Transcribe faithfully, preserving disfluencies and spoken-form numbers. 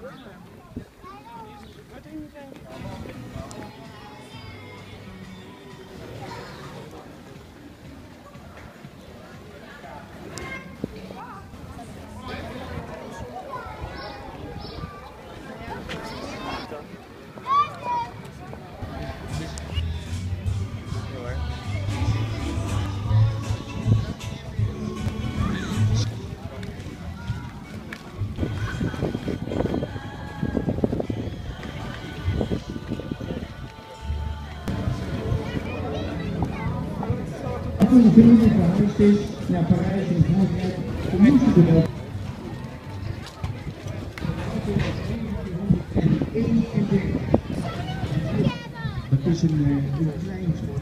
Natuurlijk verhuisd is naar Parijs en Frankrijk om muziek te maken. Dat is een, een klein